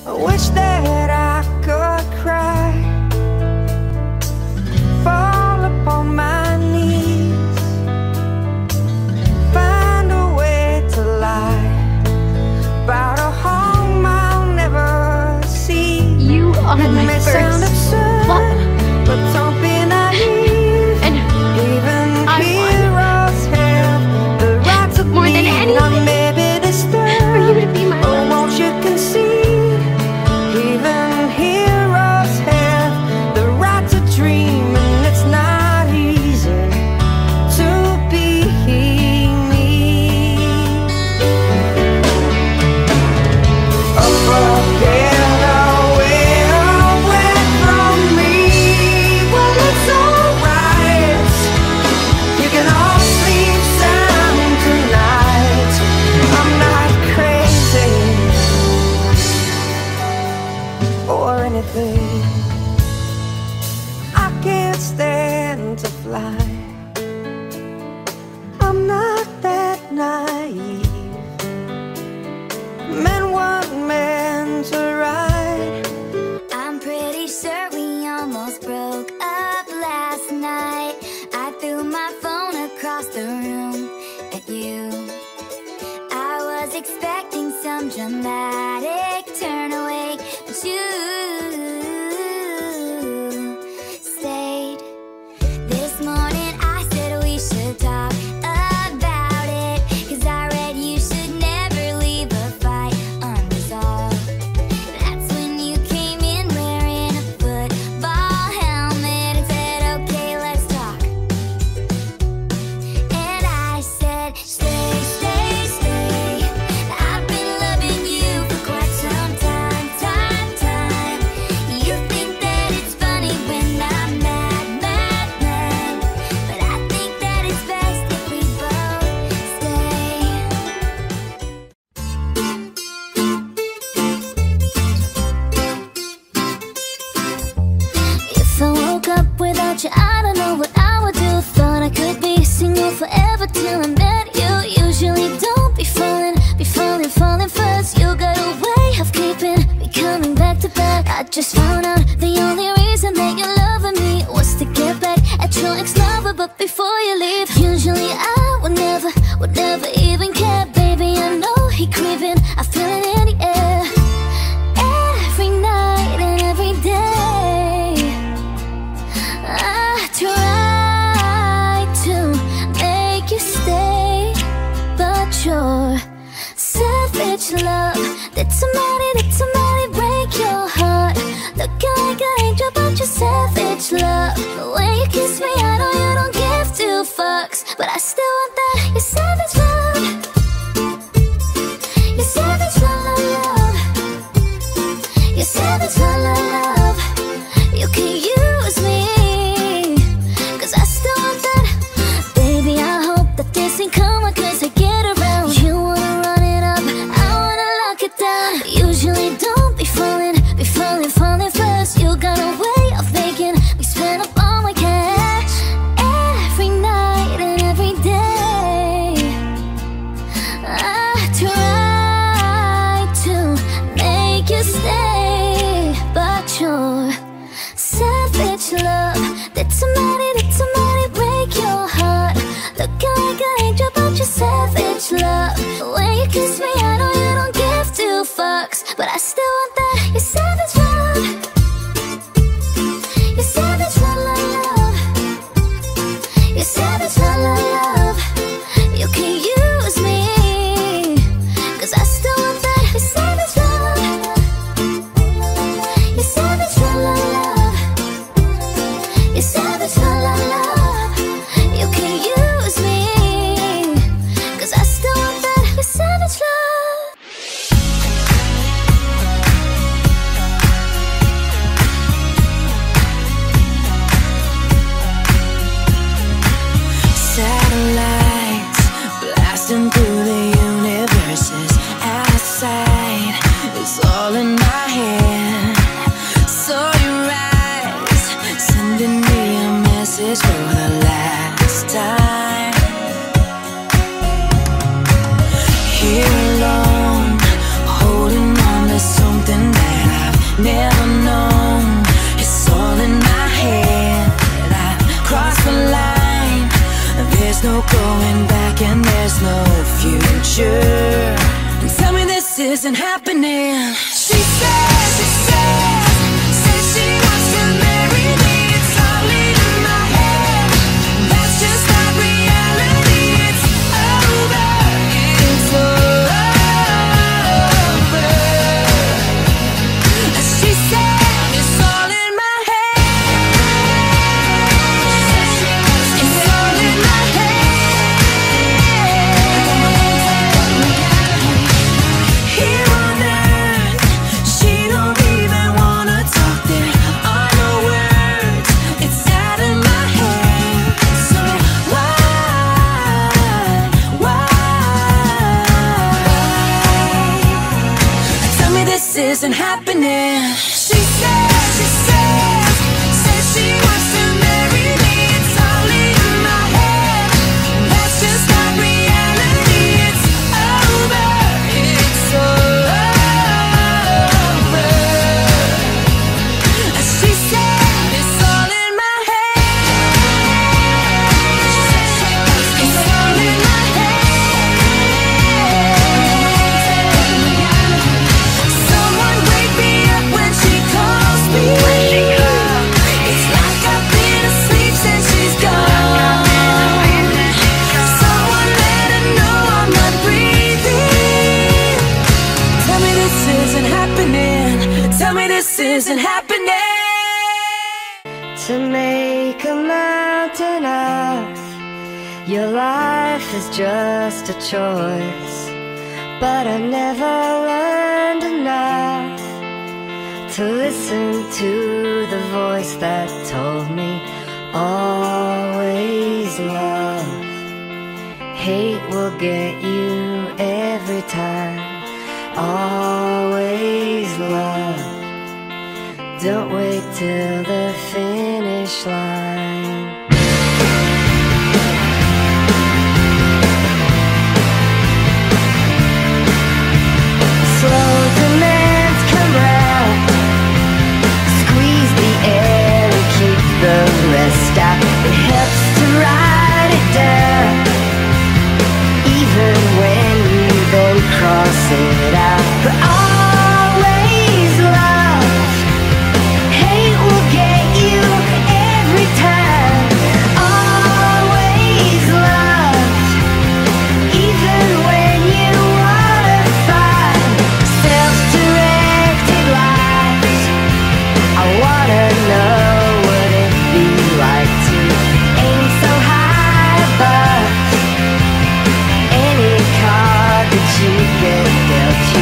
I wish that I could cry, fall upon my knees, find a way to lie about a home I'll never see. You are my may first sound absurd, but don't be naive. And Even I heroes have the right to more than bleed. anything I may be disturbed, for you to be my oh, love. won't you concede? Even heroes have the right to dream, and it's not easy to be me. Forget away from me. Well, it's alright. You can all sleep sound tonight. I'm not crazy or anything. I can't stand to fly. I'm not that naive. Men want men to ride. I'm pretty sure we almost broke up last night. I threw my phone across the room at you. I was expecting some dramatic turn away, but you stayed. This morning I said we should talk about it, 'cause I read you should never leave a fight unresolved. That's when you came in wearing a football helmet and said, okay, let's talk. And I said, stay, stay, stay. I've been loving you for quite some time, time. You think that it's funny when I'm mad, but I think that it's best if we both stay. If I woke up without you, I don't know what I would do. Thought I could be single forever till I met you. Usually don't be falling first. You got a way of keeping me coming back to back. I just found out the only reason that you're loving me was to get back at your ex-lover. But before you leave, usually I would never even care. Baby, I know he creeping, I feel it in the air. Every night and every day I try to make you stay, but your savage love did somebody break your heart. Looking like an angel, but you're savage love. When you kiss me, I know you don't give two fucks, but I still want that. Your savage love, your savage love, your savage love. You can use me, 'cause I still want that. Baby, I hope that this ain't coming, 'cause I get around. You wanna run it up, I wanna lock it down. Usually don't be falling first. You got a way of making me spend up all my cash. Every night and every day I try to make you stay, but your savage love did somebody break your heart. Looking like an angel, but you're savage love. When you kiss me, I know you don't give two fucks, but I still want that. Your savage love, your savage love, your savage love. You can use me, 'cause I still want that. Your savage love, your savage love, your savage love. You can use me, 'cause I still want that. Your savage love. isn't happening. She says she wants to marry me. It's all in my head. That's just not reality. It's over. It's over. She said it's all in my head. It's all in my head. Here on earth, she don't even wanna talk. There are no words. It's out of my head. So why? Tell me this isn't happening. She says she wants to marry me. It's all in my head. That's just not reality. It's over. It's over. She said it's all in my head. It's all in my head. Someone wake me up when she calls me. It's like I've been asleep since she's gone. Someone let her know I'm not breathing. Tell me this isn't happening. Tell me this isn't happening. To make a mountain of your life is just a choice. But I never learned enough to listen to the voice that told me always love. Hate will get you every time. Always love. Don't wait till the finish line. Slow demands come round. Squeeze the air and keep the rest out. It helps to write it down, even when you then cross it out. But always love. Hate will get you every time. Always love, even when you wanna fight. Self-directed lives. I wanna know what it'd be like to aim so high above any card that you get dealt you.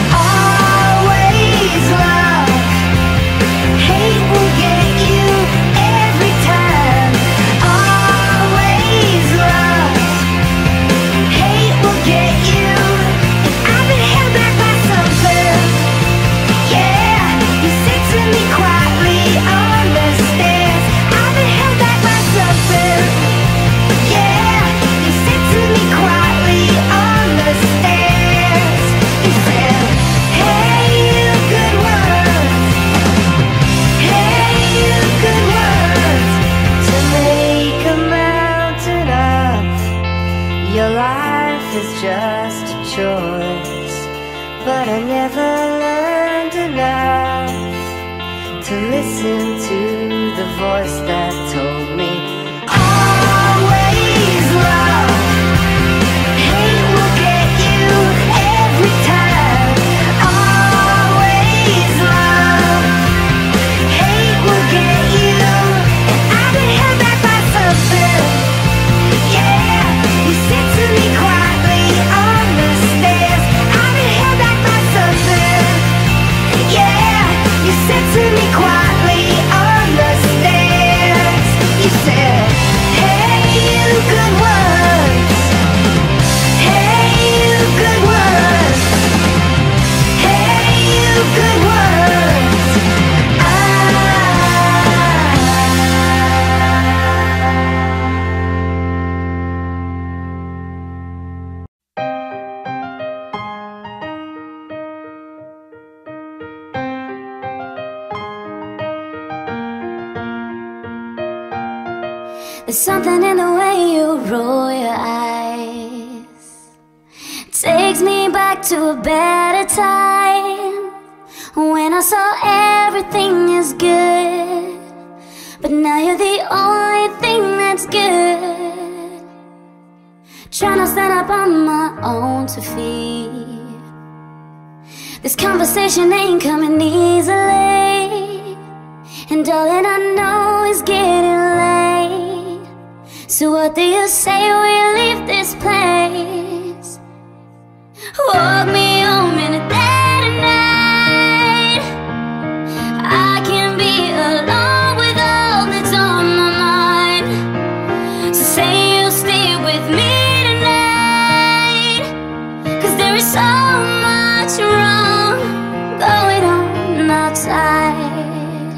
Always love. Hate will get you every time. Always love. Hate will get you. And I've been held back by something. Yeah, you said to me quietly on the stairs. I've been held back by something. Yeah, you said to me quietly on the stairs. You said, hey, you good words. Hey, you good words. To make a mountain of your life is just a choice. But I never learned enough to listen to the voice that told me always love. Hate will get you every time. Always love. Hate will get you. And I've been held back by something. Yeah, you said to me quietly on the stairs. I've been held back by something. Yeah, you said to me quietly on the stairs. You said, hey, you good words. Hey, you good words. Hey, you good words. There's something in the way you roll your eyes. Takes takes me back to a better time, when I saw everything is good, but now you're the only thing that's good. Trying to stand up on my own 2 feet. This conversation ain't coming easily, and darling, I know it's getting late. So what do you say we leave this place? Walk me home in a dead night. I can't be alone with all that's on my mind. So say you'll stay with me tonight, 'cause there is so much wrong going on outside.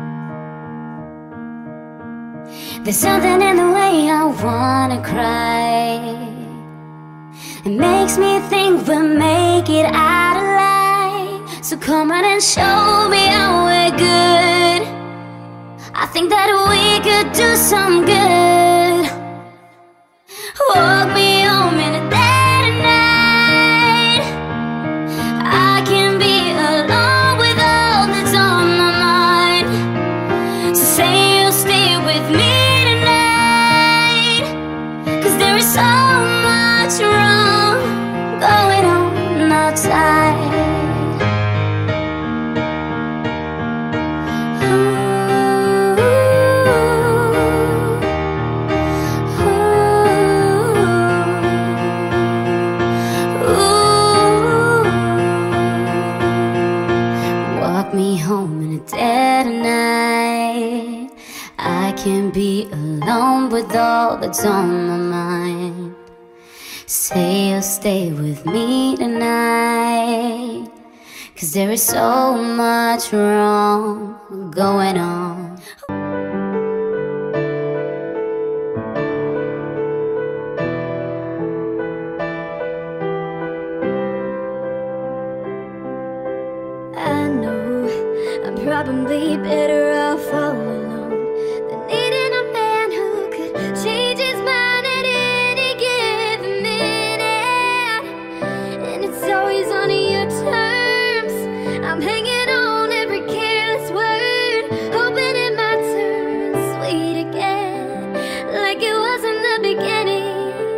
There's something in the way I wanna cry. It makes me think we'll make it out alive. So come on and show me how we're good. I think that we could do some good. Walk me home in a dead night. I can't be alone with all that's on my mind. So say you'll stay with me tonight, 'cause there is so much wrong going on outside. Walk me home in a dead night. I can't be alone with all that's on my mind. Say you'll stay with me tonight, 'cause there is so much wrong going on. I know I'm probably better off all alone than needing a man who could change his mind at any given minute. And it's always on your terms. I'm hanging on every careless word, hoping it might turn sweet again, like it was in the beginning.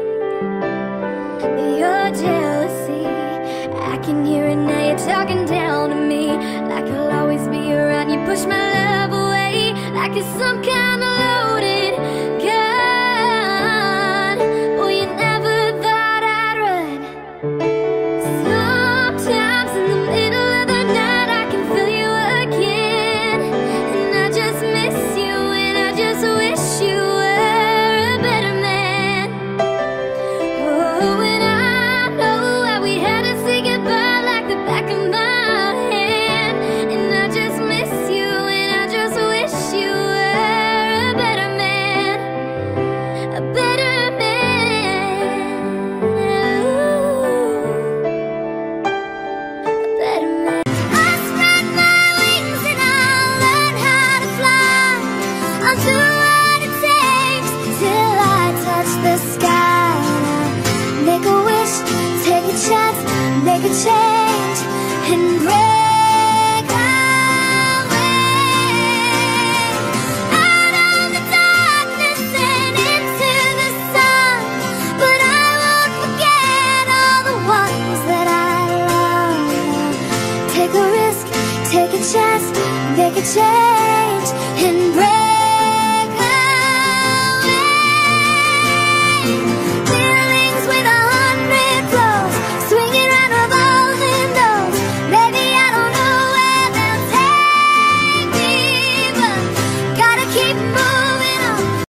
Your jealousy, I can hear it now, you're talking down to me, like I'll always be around. You push my love away like it's some kind of loaded gun. Well, you never thought I'd run. Sometimes in the middle of the night I can feel you again, and I just miss you, and I just wish you were a better man. Oh, and I know how we had to say goodbye like the back of my hand, and I just miss you, and I just wish you were a better man, a better man. Ooh, a better man. I spread my wings and I'll learn how to fly. I'll do what it takes till I touch the sky. Make a wish, take a chance, make a change, and break away out of the darkness and into the sun. But I won't forget all the ones that I love. Take a risk, take a chance, make a change, and break